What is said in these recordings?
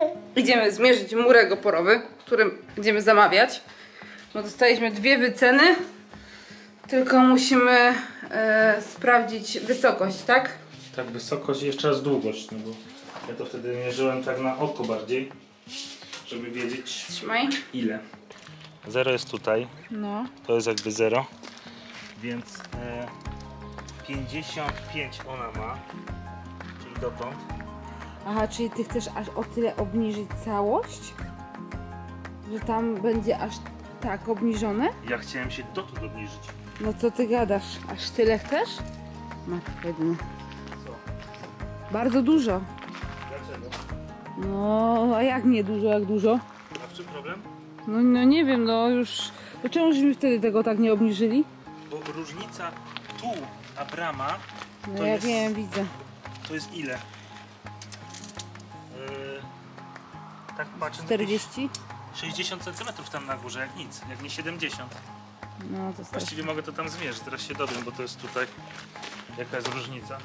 Idziemy zmierzyć murek oporowy, którym będziemy zamawiać. Bo dostaliśmy 2 wyceny. Tylko musimy sprawdzić wysokość, tak? Tak, wysokość i jeszcze raz długość, no bo ja to wtedy mierzyłem tak na oko bardziej, żeby wiedzieć Trzymaj. ile. 0 jest tutaj, No. to jest jakby 0, więc 55 ona ma, czyli dotąd. Aha, czyli ty chcesz aż o tyle obniżyć całość? Że tam będzie aż tak obniżone? Ja chciałem się dotąd obniżyć. No co ty gadasz? Aż tyle chcesz? Matko jedyna. Co? Bardzo dużo. Dlaczego? No, a jak nie dużo, jak dużo? A w czym problem? No nie wiem, no już... To czemu żeśmy wtedy tego tak nie obniżyli? Bo różnica tu a brama No to ja jest, wiem, widzę. to jest ile? Tak patrzę, 40? 60 cm tam na górze, jak nic, jak nie 70. No to Właściwie mogę to tam zmierzyć, teraz się dowiem, bo to jest tutaj. Jaka jest różnica?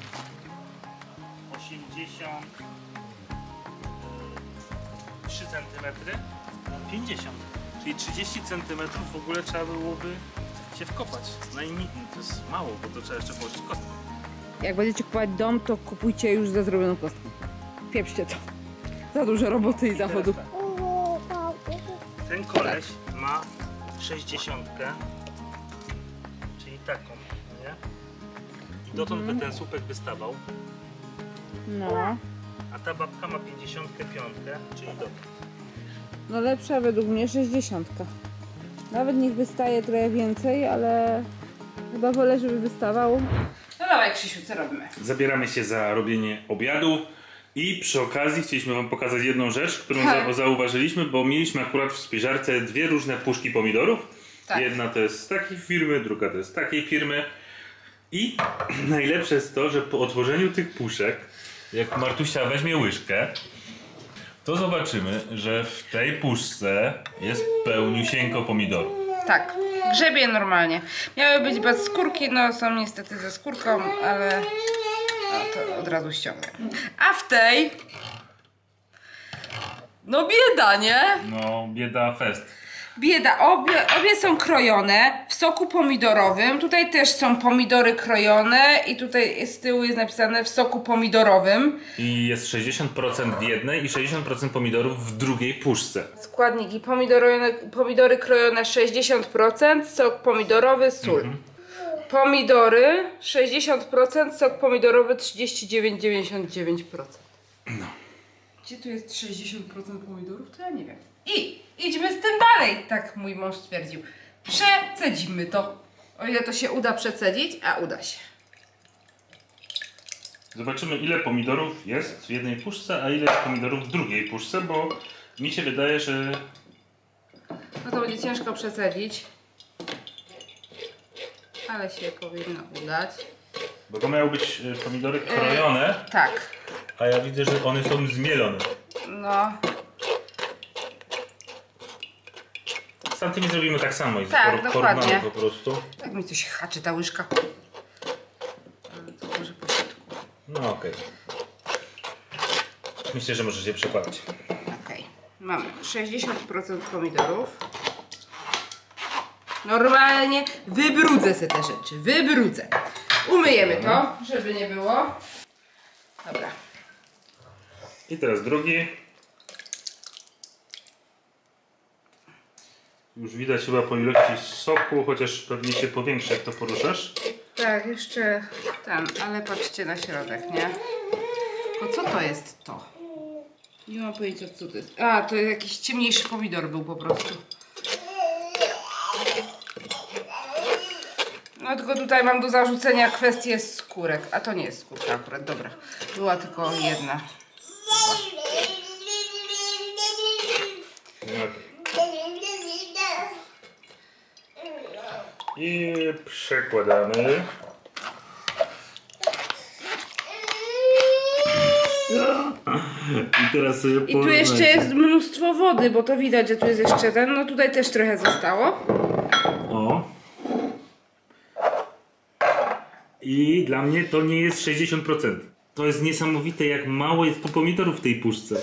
83 cm na 50. Czyli 30 cm w ogóle trzeba byłoby się wkopać. Najmniej to jest mało, bo to trzeba jeszcze położyć kostkę. Jak będziecie kupować dom, to kupujcie już za zrobioną kostkę. Pieprzcie to. Za dużo roboty i zachodu. Tak. Ten koleś ma 60, czyli taką, nie? I dotąd by ten słupek wystawał, No. a ta babka ma 55, czyli dotąd. No lepsza według mnie 60. Nawet niech wystaje trochę więcej, ale chyba wolę, żeby wystawał. No dawaj Krzysiu, co robimy? Zabieramy się za robienie obiadu i przy okazji chcieliśmy wam pokazać jedną rzecz, którą zauważyliśmy, bo mieliśmy akurat w spiżarce 2 różne puszki pomidorów. Tak. Jedna to jest z takiej firmy, druga to jest z takiej firmy. I najlepsze jest to, że po otworzeniu tych puszek, jak Martusia weźmie łyżkę, to zobaczymy, że w tej puszce jest pełniusieńko pomidorów. Tak, grzebie normalnie. Miały być bez skórki, no są niestety ze skórką, ale no, to od razu ściągnę. A w tej... No bieda, nie? No, bieda fest. Bieda, obie są krojone w soku pomidorowym. Tutaj też są pomidory krojone i tutaj z tyłu jest napisane w soku pomidorowym. I jest 60% w jednej i 60% pomidorów w drugiej puszce. Składniki: pomidory krojone 60%, sok pomidorowy, sól. Pomidory 60%, sok pomidorowy 39,99%. No. Gdzie tu jest 60% pomidorów? To ja nie wiem. I idźmy z tym dalej, tak mój mąż stwierdził. Przecedzimy to. O ile to się uda przecedzić, a uda się. Zobaczymy, ile pomidorów jest w jednej puszce, a ile jest pomidorów w drugiej puszce, bo mi się wydaje, że... No to będzie ciężko przecedzić. Ale się powinno udać. Bo to miały być pomidory krojone, Tak. a ja widzę, że one są zmielone. No. Z tamtymi zrobimy tak samo i Tak, dokładnie. po prostu. Tak mi coś haczy ta łyżka. Ale to może po środku. No okej. Myślę, że możecie przekładać. Okej. Mamy 60% pomidorów. Normalnie wybrudzę sobie te rzeczy. Wybrudzę. Umyjemy to, żeby nie było. Dobra. I teraz drugi. Już widać chyba po ilości soku, chociaż pewnie się powiększy, jak to poruszasz. Tak, jeszcze tam, ale patrzcie na środek, nie? Tylko co to jest to? Nie mam pojęcia, co to jest. A, to jest jakiś ciemniejszy pomidor był po prostu. No tylko tutaj mam do zarzucenia kwestię skórek. A to nie jest skórka akurat, dobra. Była tylko jedna. I przekładamy. I teraz sobie I tu jeszcze jest mnóstwo wody, bo to widać, że tu jest jeszcze ten. No tutaj też trochę zostało. O. I dla mnie to nie jest 60%. To jest niesamowite, jak mało jest tu pomidorów w tej puszce.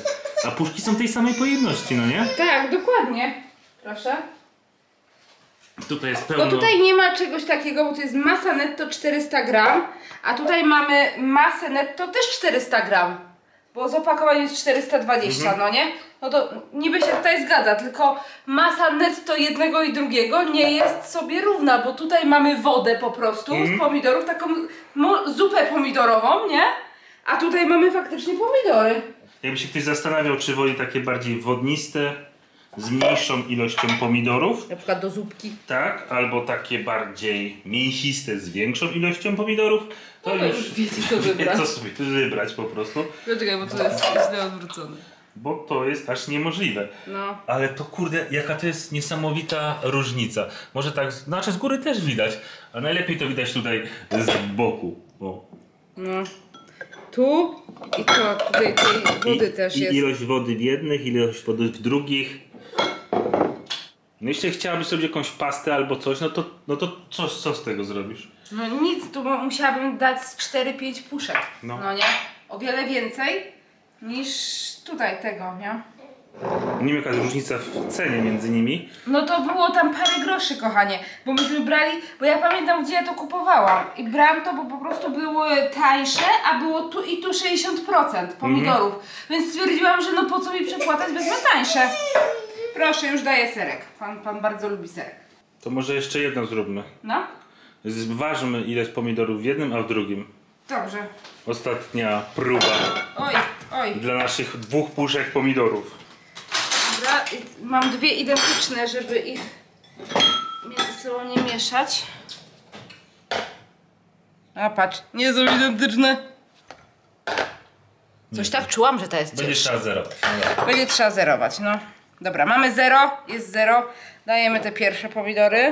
A puszki są tej samej pojemności, no nie? Tak, dokładnie. Proszę. Tutaj jest pełno... No tutaj nie ma czegoś takiego, bo to jest masa netto 400 gram, a tutaj mamy masę netto też 400 gram. Bo z opakowania jest 420, no nie? No to niby się tutaj zgadza, tylko masa netto jednego i drugiego nie jest sobie równa, bo tutaj mamy wodę po prostu z pomidorów, taką zupę pomidorową, nie? A tutaj mamy faktycznie pomidory. Jakby się ktoś zastanawiał, czy woli takie bardziej wodniste, z mniejszą ilością pomidorów. Na przykład do zupki. Tak, albo takie bardziej mięsiste z większą ilością pomidorów. To No już wiecie co wybrać. Co sobie wybrać po prostu. Poczekaj, bo to jest źle odwrócone. Bo to jest aż niemożliwe. No. Ale to kurde, jaka to jest niesamowita różnica. Może tak, znaczy z góry też widać, a najlepiej to widać tutaj z boku. O. No. Tu i to tutaj tej wody też jest. Ilość wody w jednych, ilość wody w drugich. No jeśli chciałabyś sobie jakąś pastę albo coś, no to co z tego zrobisz? No nic, tu musiałabym dać z 4-5 puszek. No nie? O wiele więcej niż tutaj tego, nie? Nie wiem jaka jest różnica w cenie między nimi. No to było tam parę groszy, kochanie. Bo myśmy brali, bo ja pamiętam gdzie ja to kupowałam. I brałam to, bo po prostu były tańsze, a było tu i tu 60% pomidorów. Więc stwierdziłam, że no po co mi przepłacać, wezmę tańsze. Proszę, już daję serek. Pan bardzo lubi serek. To może jeszcze jedno zróbmy. No? Zważmy ile jest pomidorów w jednym, a w drugim. Dobrze. Ostatnia próba Oj. dla naszych 2 puszek pomidorów. Dobra, mam 2 identyczne, żeby ich między sobą nie mieszać. A patrz, nie są identyczne. Coś tak czułam, że to jest Będzie cięższe. trzeba zerować. Będzie trzeba zerować, no. Dobra, mamy 0, jest 0. Dajemy te pierwsze pomidory.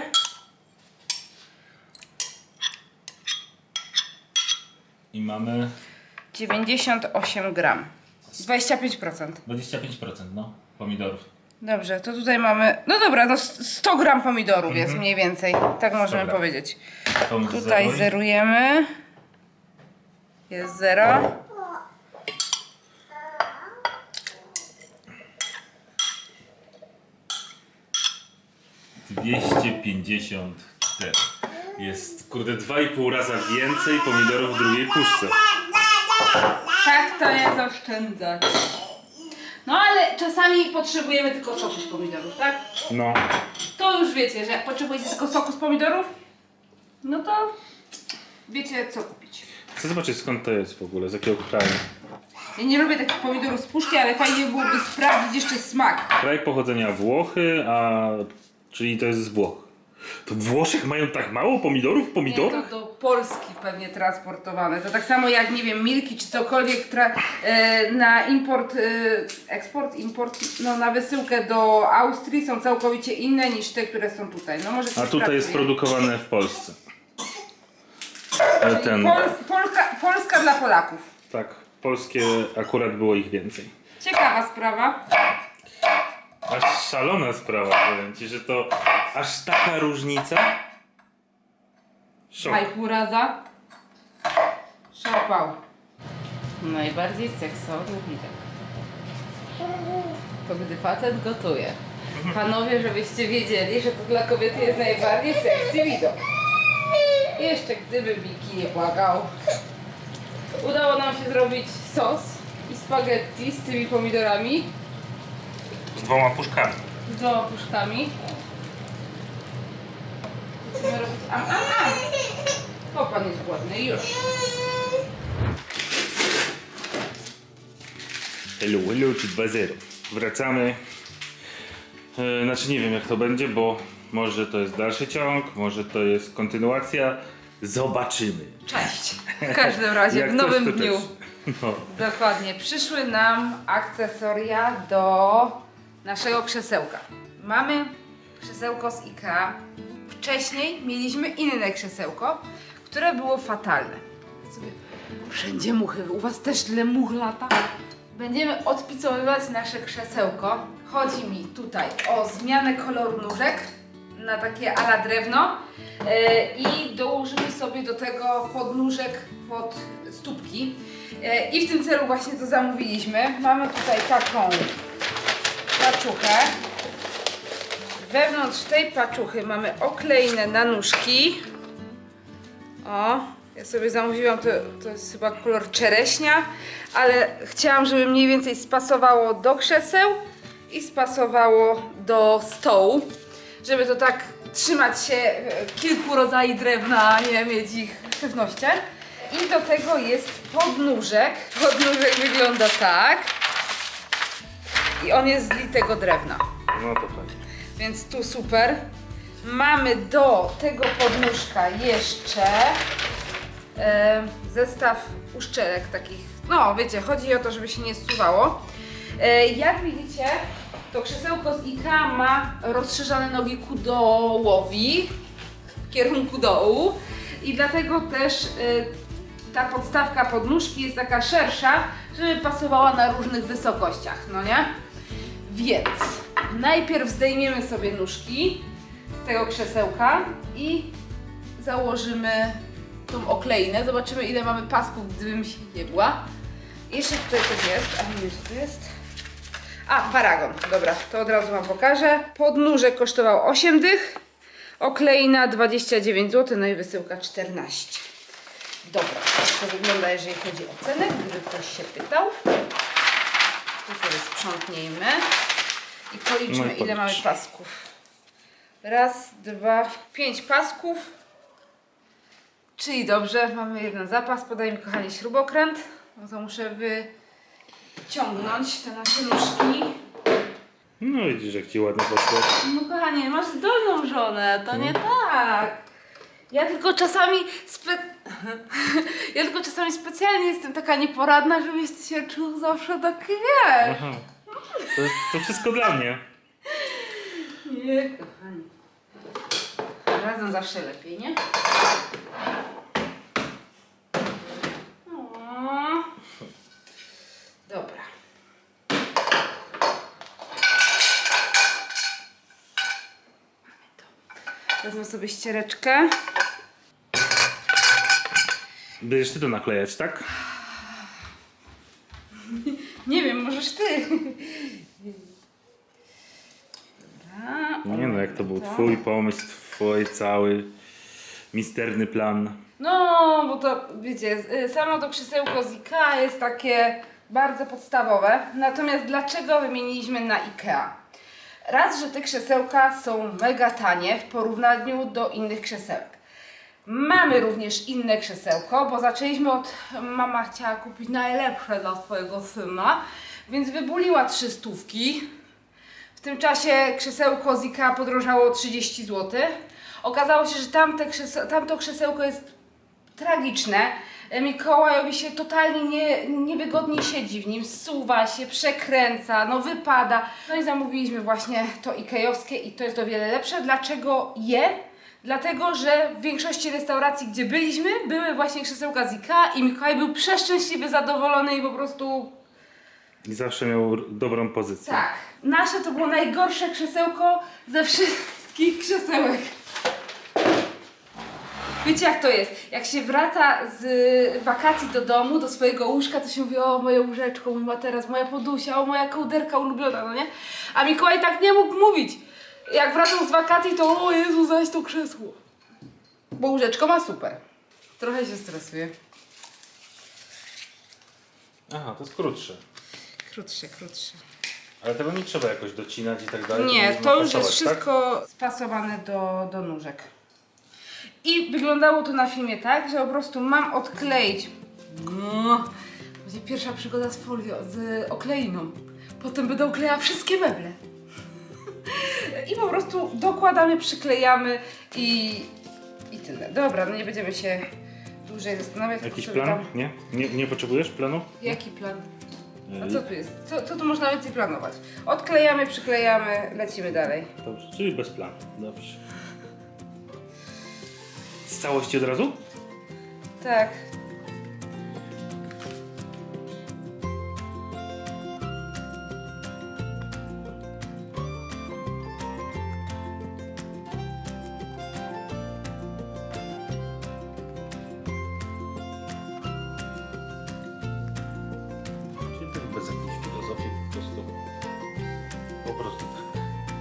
I mamy 98 gram. 25%. 25%, no, pomidorów. Dobrze, to tutaj mamy, no dobra, no 100 gram pomidorów jest mniej więcej. Tak możemy Dobra. powiedzieć. To Tutaj zeruj. zerujemy. Jest 0. $254. Jest, kurde, 2,5 raza więcej pomidorów w drugiej puszce. Tak to jest oszczędzać. No ale czasami potrzebujemy tylko soku z pomidorów, tak? No. To już wiecie, że jak potrzebujecie tylko soku z pomidorów, no to wiecie co kupić. Chcę zobaczyć skąd to jest w ogóle, z jakiego kraju. Ja nie lubię takich pomidorów z puszki, ale fajnie byłoby sprawdzić jeszcze smak. Kraj pochodzenia Włochy, czyli to jest z Włoch. To w Włoszech mają tak mało pomidorów w Nie, pomidorach? to do Polski pewnie transportowane. To tak samo jak, nie wiem, Milki czy cokolwiek na import, import, no na wysyłkę do Austrii są całkowicie inne niż te, które są tutaj. No może A tutaj jest produkowane w Polsce. Czyli Polska dla Polaków. Tak, polskie akurat było ich więcej. Ciekawa sprawa. Aż szalona sprawa, powiem ci, że to aż taka różnica. Szok. 2,5 raza. Szapał. Najbardziej seksowny widok. To gdy facet gotuje. Panowie, żebyście wiedzieli, że to dla kobiety jest najbardziej sexy widok. Jeszcze gdyby Miki nie płakał. Udało nam się zrobić sos i spaghetti z tymi pomidorami. Z 2 puszkami. Z 2 puszkami. Musimy robić O, pan jest głodny, już. Hello, czy 2-0. Wracamy. Znaczy nie wiem jak to będzie, bo może to jest dalszy ciąg, może to jest kontynuacja. Zobaczymy. Cześć. W każdym razie Jak w nowym coś, to dniu. cześć. No. Dokładnie. Przyszły nam akcesoria do naszego krzesełka. Mamy krzesełko z IKEA. Wcześniej mieliśmy inne krzesełko, które było fatalne. Wszędzie muchy. U was też tyle much lata? Będziemy odpicowywać nasze krzesełko. Chodzi mi tutaj o zmianę koloru nóżek na takie ala drewno i dołożymy sobie do tego podnóżek pod stópki i w tym celu właśnie to zamówiliśmy. Mamy tutaj taką paczuchę. Wewnątrz tej paczuchy mamy oklejne na nóżki. O, ja sobie zamówiłam, to jest chyba kolor czereśnia, ale chciałam, żeby mniej więcej spasowało do krzeseł i spasowało do stołu, żeby to tak trzymać się kilku rodzajów drewna, a nie mieć ich w pewnościach. I do tego jest podnóżek. Podnóżek wygląda tak. I on jest z litego drewna. No to fajnie. Więc tu super. Mamy do tego podnóżka jeszcze zestaw uszczelek takich. No wiecie, chodzi o to, żeby się nie zsuwało. Jak widzicie, to krzesełko z IKEA ma rozszerzone nogi ku dołowi, w kierunku dołu. I dlatego też ta podstawka podnóżki jest taka szersza, żeby pasowała na różnych wysokościach, no nie? Więc najpierw zdejmiemy sobie nóżki z tego krzesełka i założymy tą okleinę. Zobaczymy, ile mamy pasków, gdybym się nie była. Jeszcze tutaj coś jest, a nie wiem, co to jest. A, paragon. Dobra, to od razu Wam pokażę. Podnóżek kosztował 8 dych, okleina 29 zł, no i wysyłka 14. Dobra, tak to wygląda, jeżeli chodzi o cenę, gdyby ktoś się pytał. Tu sobie sprzątniemy i policzmy, ile mamy pasków. Raz, dwa, 5 pasków. Czyli dobrze, mamy jeden zapas. Podaj mi, kochani, śrubokręt, bo to muszę wyciągnąć te nasze nóżki. No widzisz, jak Ci ładnie poszło. No kochanie, masz zdolną żonę, to nie tak. Ja tylko czasami specjalnie jestem taka nieporadna, żebyś ty się czuł zawsze taki, wiesz. Aha. To wszystko dla mnie. Nie, kochani. Razem zawsze lepiej, nie? O. Dobra. Mamy to. Wezmę sobie ściereczkę. Będziesz Ty to naklejać, tak? Nie wiem, możesz ty. Dobra, Nie no, jak to był Twój pomysł, Twój cały misterny plan. no, bo to wiecie, samo to krzesełko z IKEA jest takie bardzo podstawowe. Natomiast dlaczego wymieniliśmy na IKEA? Raz, że te krzesełka są mega tanie w porównaniu do innych krzesełek. Mamy również inne krzesełko, bo zaczęliśmy od... Mama chciała kupić najlepsze dla swojego syna, więc wybuliła 300. W tym czasie krzesełko z IKEA podrożało o 30 zł. Okazało się, że tamto krzesełko jest tragiczne. Mikołajowi się totalnie niewygodnie siedzi w nim, zsuwa się, przekręca, no wypada. No i zamówiliśmy właśnie to ikejowskie i to jest o wiele lepsze. Dlaczego je? Dlatego, że w większości restauracji, gdzie byliśmy, były właśnie krzesełka z IKEA i Mikołaj był przeszczęśliwy, zadowolony i po prostu... I zawsze miał dobrą pozycję. Tak. Nasze to było najgorsze krzesełko ze wszystkich krzesełek. Wiecie, jak to jest? Jak się wraca z wakacji do domu, do swojego łóżka, to się mówi: o, moje łóżeczko, mój materac, moja podusia, o, moja kołderka ulubiona, no nie? A Mikołaj tak nie mógł mówić. Jak wracał z wakacji, to o Jezu, zaś to krzesło. Bo łóżeczko ma super. Trochę się stresuje. Aha, to jest krótsze. Krótsze. Ale tego nie trzeba jakoś docinać i tak dalej. Nie, można to już pasować, jest wszystko spasowane do nóżek. I wyglądało to na filmie tak, że po prostu mam odkleić. Będzie pierwsza przygoda z folią, z okleiną. Potem będę oklejała wszystkie meble. I po prostu dokładamy, przyklejamy i tyle. Dobra, no nie będziemy się dłużej zastanawiać. Jakiś plan? Tam... Nie potrzebujesz planu? Jaki plan? A co tu jest? Co tu można więcej planować? Odklejamy, przyklejamy, lecimy dalej. Dobrze, czyli bez planu. Dobrze. Z całości od razu? Tak. Po prostu tak.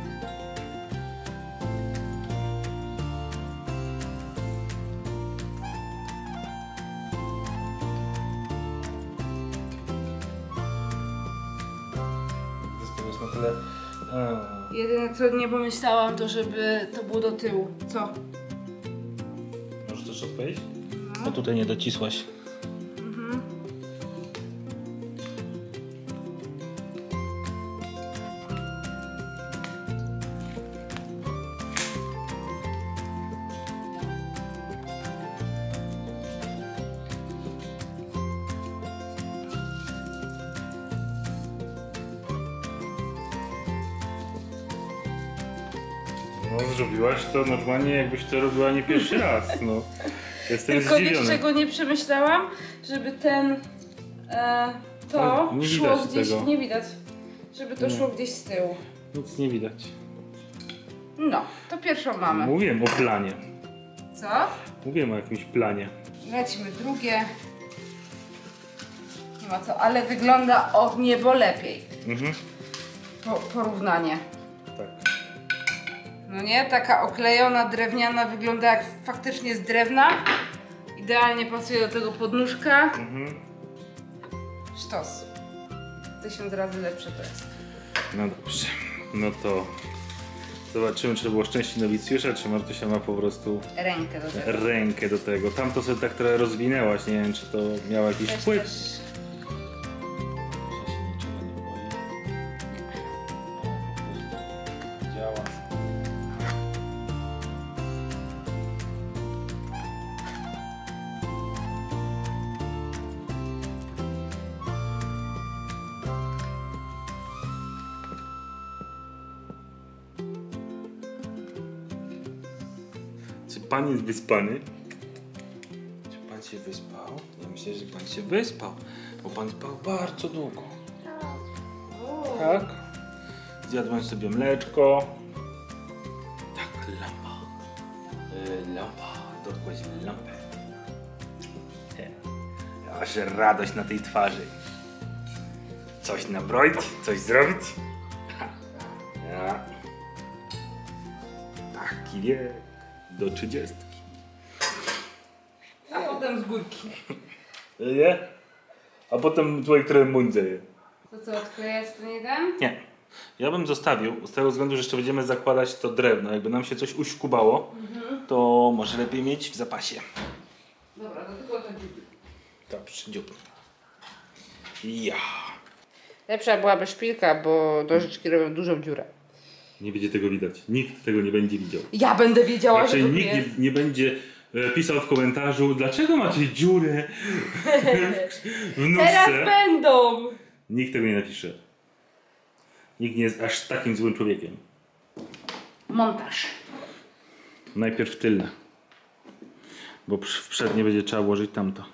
To jest na tyle... Jedyne co nie pomyślałam, to żeby to było do tyłu. Co? Możesz też odpowiedzieć? No tutaj nie docisłaś. No, zrobiłaś to normalnie, jakbyś to robiła nie pierwszy raz, no. Jestem Tylko zdziwiony. wiesz czego nie przemyślałam? Żeby ten... to No, nie szło widać gdzieś... tego. Nie widać. Żeby to Nie. szło gdzieś z tyłu. Nic nie widać. No, to pierwszą mamy. Mówiłem o planie. Co? Mówiłem o jakimś planie. Lecimy drugie. Nie ma co, ale wygląda o niebo lepiej. Mhm. Porównanie. Tak. No nie? Taka oklejona, drewniana, wygląda jak faktycznie z drewna. Idealnie pasuje do tego podnóżka. Mhm. Sztos. 1000 razy lepsze to jest. No dobrze. No to zobaczymy, czy to było szczęście nowicjusza, czy Martusia ma po prostu Rękę do tego. rękę do tego. Tam to sobie tak trochę rozwinęłaś, nie wiem, czy to miało jakiś Też, wpływ. też. Działa. Czy pan jest wyspany? Czy pan się wyspał? Ja myślę, że pan się wyspał, bo pan spał bardzo długo. Tak? Zjadłem sobie mleczko. Tak, lampa. Lampa. Dokładnie lampę. Aż radość na tej twarzy. Coś nabroić? Coś zrobić? Ha. Ja. Taki wiek. Do 30. A potem z górki. Nie? A potem człowiek trochę mądrzeje. To co, odklejać ten jeden? Nie. Ja bym zostawił, z tego względu, że jeszcze będziemy zakładać to drewno. Jakby nam się coś uśkubało, to może lepiej mieć w zapasie. Dobra, do tego to dziubi. Dobrze, dziób. Ja. Lepsza byłaby szpilka, bo nożyczki robią dużą dziurę. Nie będzie tego widać. Nikt tego nie będzie widział. Ja będę wiedziała, Znaczy, że to nikt jest. nie będzie pisał w komentarzu, dlaczego macie dziurę w nóżce. Teraz będą! Nikt tego nie napisze. Nikt nie jest aż takim złym człowiekiem. Montaż. Najpierw tylne. Bo w przednie będzie trzeba włożyć tamto.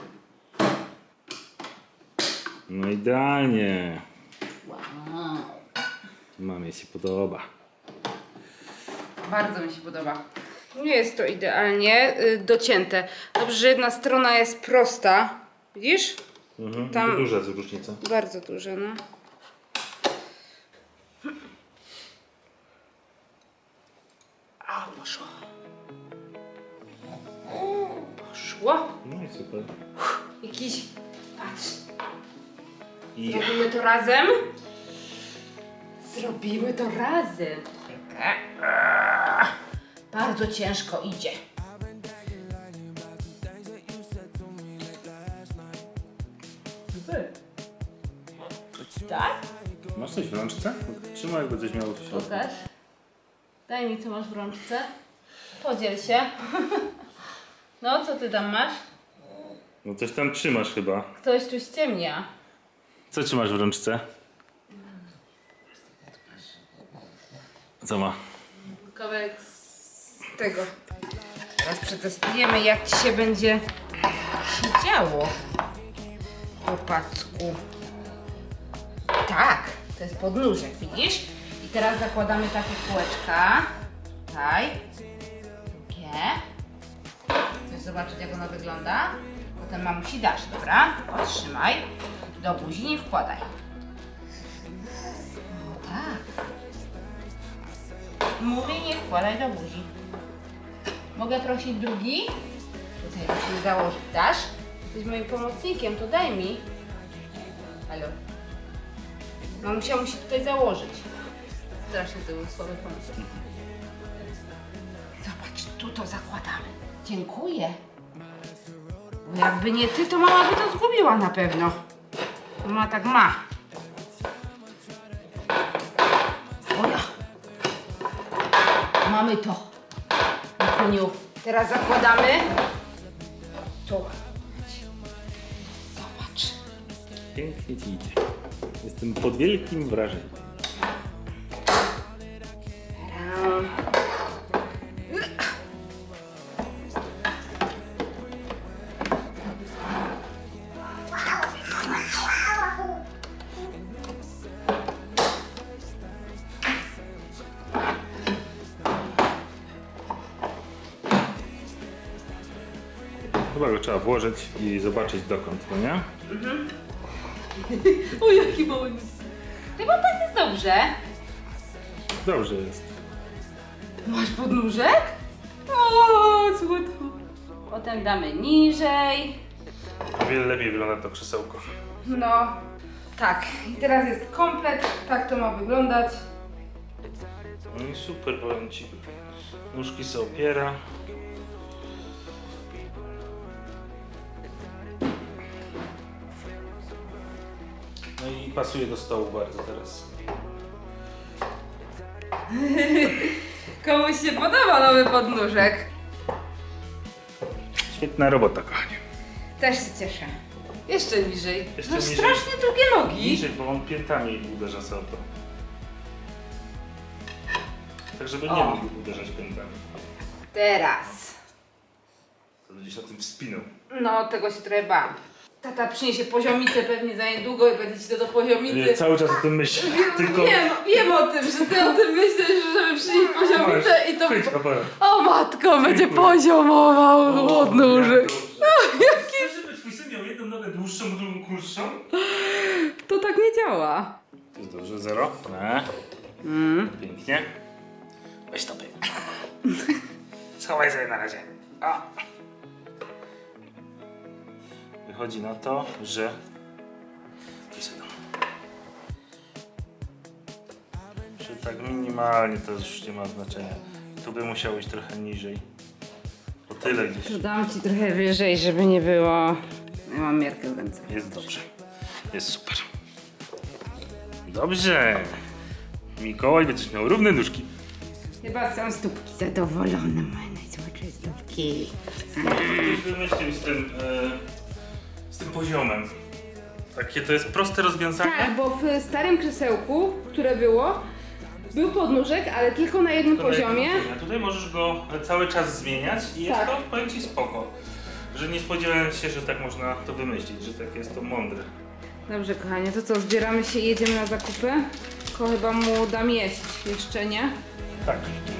No idealnie. Wow. Mamie się podoba. Bardzo mi się podoba. Nie jest to idealnie docięte. Dobrze, że jedna strona jest prosta. Widzisz? Mhm. Tam- To duża jest różnica. Bardzo duże, no. A, poszło. Poszło. No i super. Jakiś... Patrz. Ja. Zrobimy to razem? Zrobimy to razem. Bardzo ciężko idzie. Super. Tak? Masz coś w rączce? Trzymaj, jakby coś miało w środku. Pokaż. Daj mi, co masz w rączce. Podziel się. No, co ty tam masz? No coś tam trzymasz chyba. Ktoś tu ściemnia. Co trzymasz w rączce? Co ma? Kawałek z tego. Teraz przetestujemy, jak ci się będzie siedziało. Chłopacku. Tak, to jest podnóżek, widzisz? I teraz zakładamy takie kółeczka. Tutaj. Drugie. Chcesz zobaczyć, jak ono wygląda? Potem mamusi dasz, dobra? Otrzymaj. Do buzi nie wkładaj. O tak. Mówię, nie wkładaj do buzi. Mogę prosić drugi? Tutaj musimy założyć. Dasz? Jesteś moim pomocnikiem, to daj mi. Halo. Mamusia musi tutaj założyć. Strasznie to był słaby pomysł. Zobacz, tu to zakładamy. Dziękuję. Bo jakby nie ty, to mama by to zgubiła na pewno. Mama tak ma. Oja. Mamy to. Kuniu. Teraz zakładamy. Tu. Zobacz. Pięknie ci idzie. Jestem pod wielkim wrażeniem. Chyba go trzeba włożyć i zobaczyć dokąd, no nie? O, jaki mały. Chyba tak jest dobrze. Dobrze jest. Masz podnóżek? O, słodko. Potem damy niżej. O wiele lepiej wygląda to krzesełko. No, tak. I teraz jest komplet. Tak to ma wyglądać. No i super, powiem ci. Nóżki się opiera. No i pasuje do stołu bardzo teraz. Komuś się podoba nowy podnóżek. Świetna robota, kochanie. Też się cieszę. Jeszcze niżej. Jeszcze No niżej. strasznie długie nogi. Niżej, bo on piętami uderza sobie o to. Tak, żeby nie O. mógł uderzać piętami. Teraz. To będzie się na tym wspinał. No, tego się trochę bałam. Tata przyniesie poziomicę pewnie za niedługo i będzie ci to do poziomicy. Cały czas o tym myślę. Tylko... Wiem o tym, że ty o tym myślisz, żeby przynieść poziomicę i to... Chwyć aparat. O matko, będzie poziomował podnóżek. Chcesz, żeby twój syn miał jedną nogę dłuższą, drugą krótszą? To tak nie działa. To jest dobrze, zero. Pięknie. Weź stopy. Schowaj sobie na razie. O. Wychodzi na to, że... Że tak minimalnie to już nie ma znaczenia. Tu by musiał być trochę niżej. O tyle gdzieś. To dam ci trochę wyżej, żeby nie było... Ja mam miarkę w ręce. Jest dobrze. Jest super. Dobrze. Mikołaj będziesz miał równe nóżki. Chyba są stópki zadowolone, moje najsłodsze stópki. Coś wymyślił z tym poziomem. Takie to jest proste rozwiązanie. Tak, bo w starym krzesełku, które było, był podnóżek, ale tylko na jednym poziomie. A tutaj możesz go cały czas zmieniać i jest Tak. to, powiem ci, spoko. Że nie spodziewałem się, że tak można to wymyślić, że tak jest to mądre. Dobrze, kochanie, to co, zbieramy się i jedziemy na zakupy? Tylko chyba mu dam jeść, jeszcze nie? Tak.